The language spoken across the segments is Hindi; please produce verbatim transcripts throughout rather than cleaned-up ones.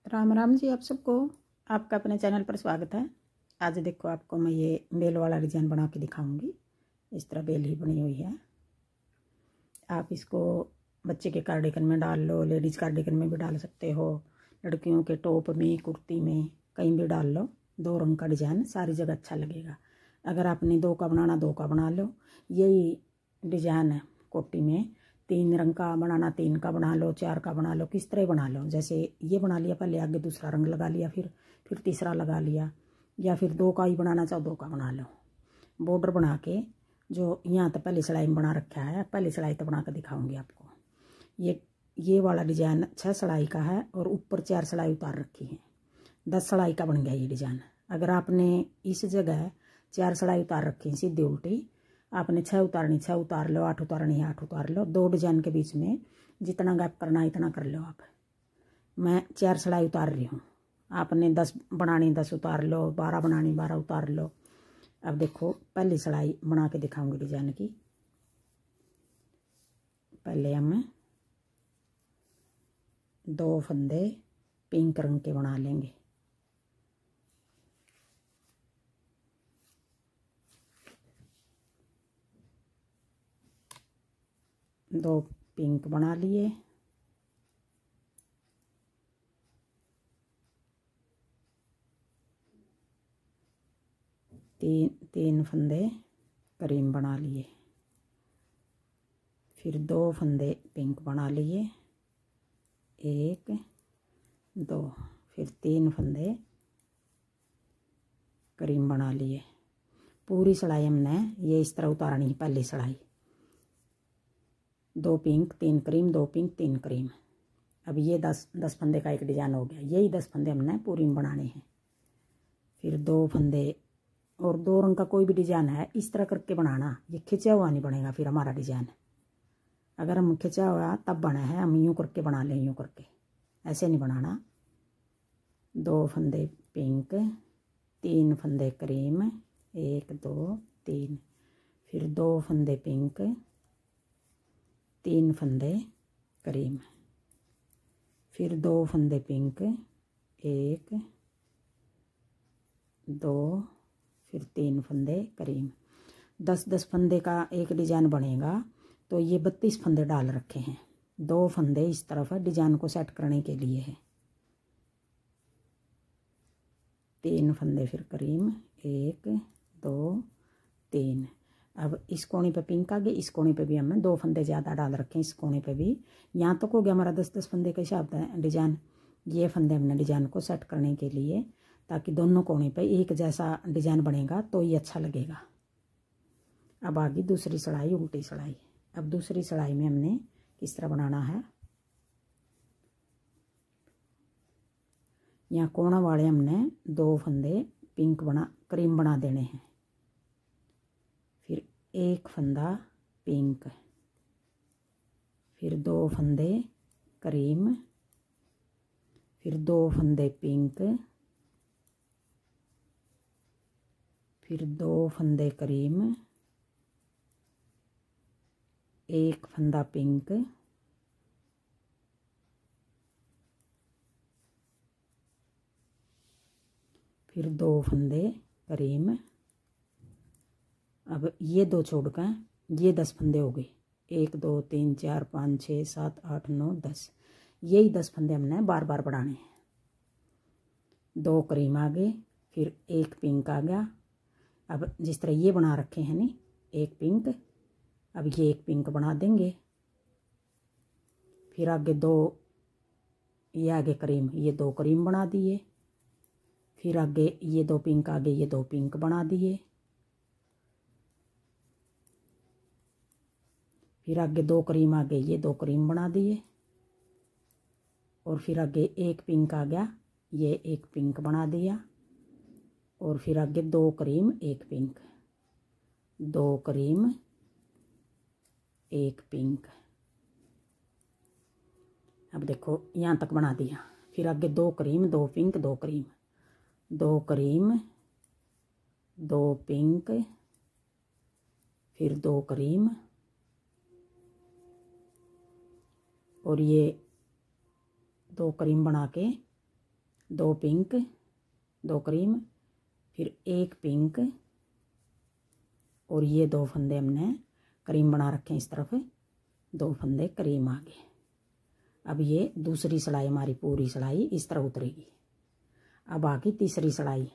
राम राम जी आप सबको। आपका अपने चैनल पर स्वागत है। आज देखो आपको मैं ये बेल वाला डिज़ाइन बना के दिखाऊंगी। इस तरह बेल ही बनी हुई है। आप इसको बच्चे के कार्डिगन में डाल लो, लेडीज़ कार्डिगन में भी डाल सकते हो, लड़कियों के टॉप में, कुर्ती में, कहीं भी डाल लो। दो रंग का डिज़ाइन सारी जगह अच्छा लगेगा। अगर आपने दो का बनाना दो का बना लो। यही डिज़ाइन है कोटी में तीन रंग का बनाना, तीन का बना लो, चार का बना लो, किस तरह बना लो। जैसे ये बना लिया, पहले आगे दूसरा रंग लगा लिया, फिर फिर तीसरा लगा लिया, या फिर दो का ही बनाना चाहो दो का बना लो। बॉर्डर बना के जो यहाँ तो पहले सिलाई में बना रखा है, पहले सिलाई तो बना कर दिखाऊंगी आपको। ये ये वाला डिज़ाइन छः सिलाई का है और ऊपर चार सिलाई उतार रखी है। दस सिलाई का बन गया ये डिज़ाइन। अगर आपने इस जगह चार सिलाई उतार रखी है सीधी उल्टी, आपने छः उतारनी छः उतार लो, आठ उतारनी आठ उतार लो। दो डिजाइन के बीच में जितना गैप करना है इतना कर लो आप। मैं चार सिलाई उतार रही हूँ, आपने दस बनानी दस उतार लो, बारह बनानी बारह उतार लो। अब देखो पहली सिलाई बना के दिखाऊंगी डिजाइन की। पहले हम दो फंदे पिंक रंग के बना लेंगे। दो पिंक बना लिए, तीन तीन फंदे क्रीम बना लिए, फिर दो फंदे पिंक बना लिए, एक दो, फिर तीन फंदे क्रीम बना लिए। पूरी सिलाई हमने ये इस तरह उतारनी है। पहली सिलाई दो पिंक तीन क्रीम, दो पिंक तीन क्रीम। अब ये दस दस फंदे का एक डिज़ाइन हो गया। यही दस फंदे हमने पूरी में बनाने हैं। फिर दो फंदे और दो रंग का कोई भी डिज़ाइन है इस तरह करके बनाना। ये खिंचा हुआ नहीं बनेगा फिर हमारा डिज़ाइन। अगर हम खिंचा हुआ तब बना है, हम यूँ करके बना लें, यूँ करके, ऐसे नहीं बनाना। दो फंदे पिंक, तीन फंदे क्रीम, एक दो तीन, फिर दो फंदे पिंक, तीन फंदे क्रीम, फिर दो फंदे पिंक, एक दो, फिर तीन फंदे क्रीम। दस दस फंदे का एक डिज़ाइन बनेगा तो ये बत्तीस फंदे डाल रखे हैं। दो फंदे इस तरफ है डिज़ाइन को सेट करने के लिए है। तीन फंदे फिर क्रीम, एक दो तीन। अब इस कोने पे पिंक आ गए, इस कोने पे भी हमने दो फंदे ज़्यादा डाल रखे हैं। इस कोने पे भी यहाँ तक हो गया हमारा दस दस फंदे का हिसाब है डिज़ाइन। ये फंदे हमने डिज़ाइन को सेट करने के लिए, ताकि दोनों कोने पे एक जैसा डिज़ाइन बनेगा तो ये अच्छा लगेगा। अब आगे दूसरी सिलाई, उल्टी सिलाई। अब दूसरी सिलाई में हमने किस तरह बनाना है, यहाँ कोना वाले हमने दो फंदे पिंक बना क्रीम बना देने हैं। फिर एक फंदा पिंक, फिर दो फंदे क्रीम, फिर दो फंदे पिंक, फिर दो फंदे क्रीम, एक फंदा पिंक, फिर दो फंदे क्रीम। अब ये दो छोड़कर ये दस फंदे हो गए। एक दो तीन चार पाँच छः सात आठ नौ दस। यही दस फंदे हमने बार बार बढ़ाने हैं। दो क्रीम आ गए, फिर एक पिंक आ गया। अब जिस तरह ये बना रखे हैं नी, एक पिंक, अब ये एक पिंक बना देंगे। फिर आगे दो, ये आगे क्रीम, ये दो क्रीम बना दिए। फिर आगे ये दो पिंक आगे, ये दो पिंक बना दिए। फिर आगे दो क्रीम आ गए, ये दो क्रीम बना दिए। और फिर आगे एक पिंक आ गया, ये एक पिंक बना दिया। और फिर आगे दो क्रीम एक पिंक, दो क्रीम एक पिंक। अब देखो यहाँ तक बना दिया। फिर आगे दो क्रीम दो पिंक दो क्रीम, दो क्रीम दो पिंक, फिर दो क्रीम, और ये दो क्रीम बना के दो पिंक, दो क्रीम, फिर एक पिंक, और ये दो फंदे हमने क्रीम बना रखे हैं इस तरफ, दो फंदे क्रीम आगे। अब ये दूसरी सिलाई हमारी पूरी सिलाई इस तरह उतरेगी। अब आगे तीसरी सिलाई।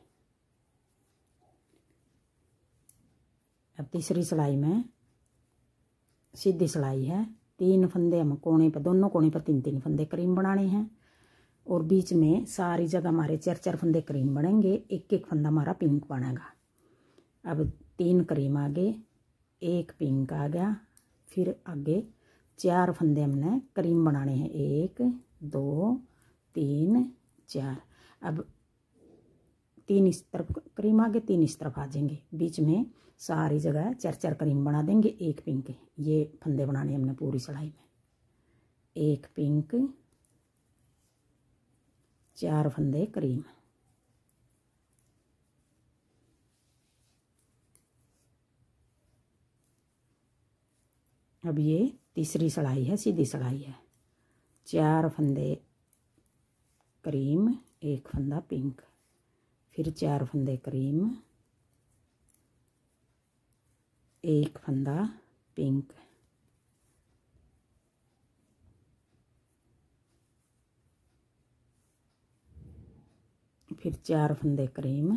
अब तीसरी सिलाई में सीधी सिलाई है, तीन फंदे हम कोने पर, दोनों कोने पर तीन तीन फंदे क्रीम बनाने हैं, और बीच में सारी जगह हमारे चार चार फंदे क्रीम बनेंगे, एक एक फंदा हमारा पिंक बनेगा। अब तीन क्रीम आगे, एक पिंक आ गया, फिर आगे चार फंदे हमने क्रीम बनाने हैं, एक दो तीन चार। अब तीन इस तरफ क्रीम आगे, तीन इस तरफ आ जाएंगे, बीच में सारी जगह चार चार क्रीम बना देंगे, एक पिंक। ये फंदे बनाने हमने पूरी सिलाई में, एक पिंक, चार फंदे क्रीम। अब ये तीसरी सिलाई है, सीधी सिलाई है, चार फंदे क्रीम, एक फंदा पिंक, फिर चार फंदे क्रीम, एक फंदा पिंक, फिर चार फंदे क्रीम,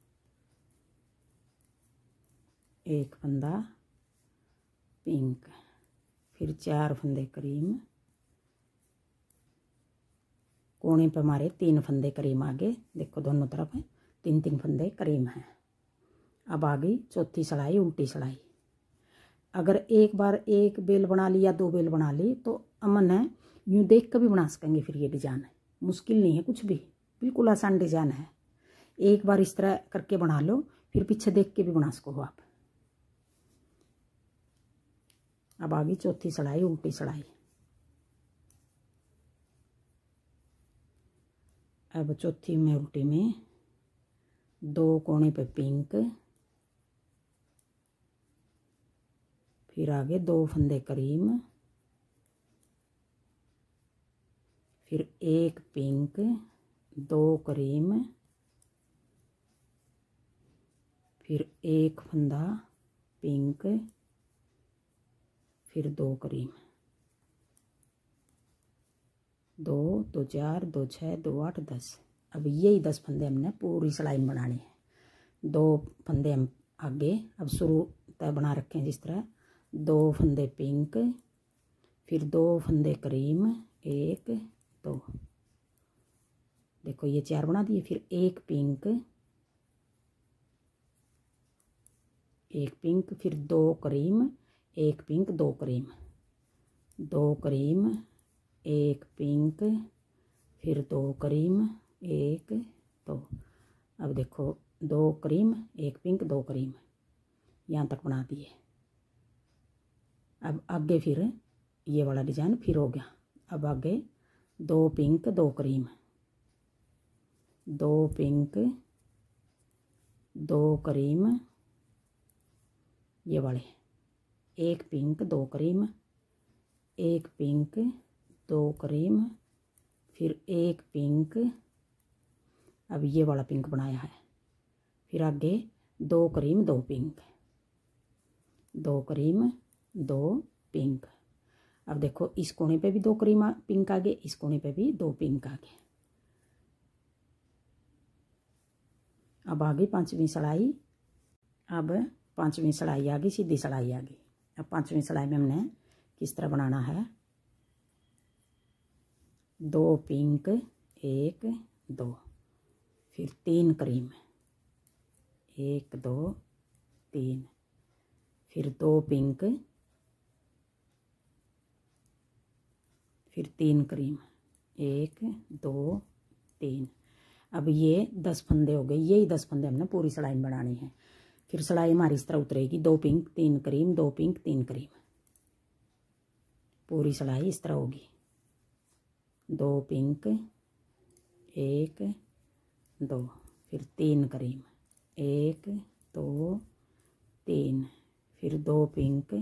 एक फंदा पिंक, फिर चार फंदे क्रीम, कोने पे हमारे तीन फंदे क्रीम आगे, देखो दोनों तरफ है, तीन तीन फंदे क्रीम हैं। अब आगे चौथी सिलाई उल्टी सिलाई। अगर एक बार एक बेल बना ली या दो बेल बना ली तो अमन है यूँ देख कर भी बना सकेंगे। फिर ये डिजाइन है, मुश्किल नहीं है कुछ भी, बिल्कुल आसान डिजाइन है। एक बार इस तरह करके बना लो, फिर पीछे देख के भी बना सको आप। अब आगे चौथी सिलाई उल्टी सिलाई। अब चौथी में उल्टी में दो कोने पे पिंक, फिर आगे दो फंदे क्रीम, फिर एक पिंक, दो क्रीम, फिर एक फंदा पिंक, फिर दो क्रीम, दो दो चार, दो छः, दो आठ, दस। अब यही दस फंदे हमने पूरी सिलाई में बनानी है। दो फंदे हम आगे अब शुरू तय बना रखे हैं जिस तरह, दो फंदे पिंक, फिर दो फंदे क्रीम, एक दो, देखो ये चार बना दिए। फिर एक पिंक, एक पिंक, फिर दो क्रीम, एक पिंक, दो क्रीम, दो क्रीम, एक पिंक, फिर दो क्रीम, एक दो। अब देखो दो क्रीम, एक पिंक, दो क्रीम, यहाँ तक बना दिए। अब आगे फिर ये वाला डिजाइन फिर हो गया। अब आगे दो पिंक, दो क्रीम, दो पिंक, दो क्रीम, ये वाले, एक पिंक, दो क्रीम, एक पिंक, दो क्रीम, फिर एक पिंक। अब ये वाला पिंक बनाया है। फिर आगे दो क्रीम, दो पिंक, दो क्रीम, दो पिंक। अब देखो इस कोने पे भी दो क्रीम पिंक आगे, इस कोने पे भी दो पिंक आगे। अब आगे पांचवी सिलाई। अब पांचवी सिलाई आ गई, सीधी सिलाई आ गई। अब पांचवी सिलाई में हमने किस तरह बनाना है, दो पिंक, एक दो, फिर तीन क्रीम, एक दो तीन, फिर दो पिंक, फिर तीन क्रीम, एक दो तीन। अब ये दस फंदे हो गए। यही दस फंदे हमने पूरी सिलाई में बनानी है। फिर सिलाई हमारी इस तरह उतरेगी, दो पिंक, तीन क्रीम, दो पिंक, तीन क्रीम, पूरी सिलाई इस तरह होगी। दो पिंक, एक दो, फिर तीन क्रीम, एक दो तीन, फिर दो पिंक,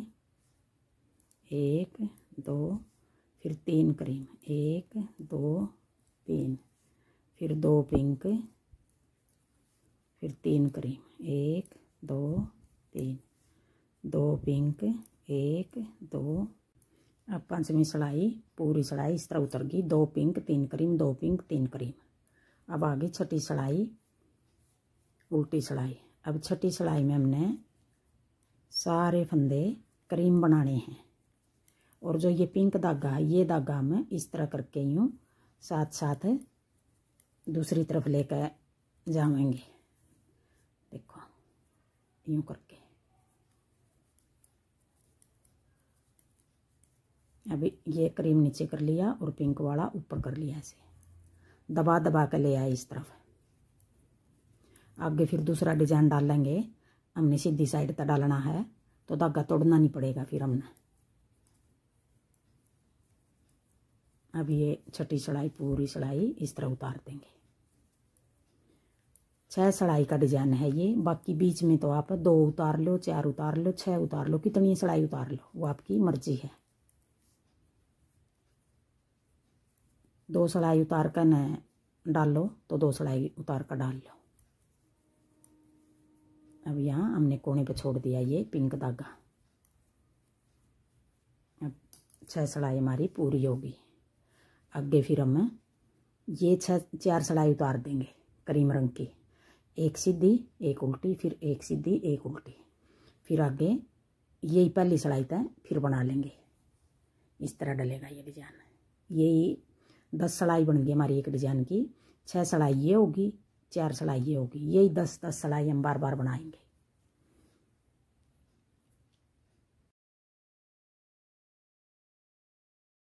एक दो, फिर तीन क्रीम, एक दो तीन, फिर दो पिंक, फिर तीन क्रीम, एक दो तीन, दो पिंक, एक दो। अब पांचवी सिलाई पूरी सिलाई इस तरह उतर गई, दो पिंक तीन क्रीम, दो पिंक तीन क्रीम। अब आ गई छठी सिलाई उल्टी सिलाई। अब छठी सिलाई में हमने सारे फंदे क्रीम बनाने हैं, और जो ये पिंक धागा है ये धागा हम इस तरह करके यूँ साथ साथ दूसरी तरफ लेकर जाएंगे। देखो यूँ करके। अभी ये क्रीम नीचे कर लिया और पिंक वाला ऊपर कर लिया, ऐसे दबा दबा कर ले आए इस तरफ। आगे फिर दूसरा डिजाइन डालेंगे, हमने सीधी साइड तक डालना है तो धागा तोड़ना नहीं पड़ेगा फिर हमने। अब ये छठी सिलाई पूरी सिलाई इस तरह उतार देंगे। छह सिलाई का डिजाइन है ये, बाकी बीच में तो आप दो उतार लो, चार उतार लो, छह उतार लो, कितनी सिलाई उतार लो वो आपकी मर्जी है। दो सिलाई उतार कर न डाल लो तो दो सिलाई उतार कर डाल लो। अब यहाँ हमने कोने पे छोड़ दिया ये पिंक धागा। अब छह सिलाई हमारी पूरी होगी। आगे फिर हम ये छह चार सिलाई उतार देंगे क्रीम रंग की, एक सीधी एक उल्टी, फिर एक सीधी एक उल्टी। फिर आगे यही पहली सिलाई तक फिर बना लेंगे, इस तरह डलेगा ये डिजाइन। यही दस सिलाई बन गई हमारी एक डिजाइन की। छह सिलाई ये होगी, चार सिलाई ये होगी, यही दस दस सिलाई हम बार बार बनाएंगे।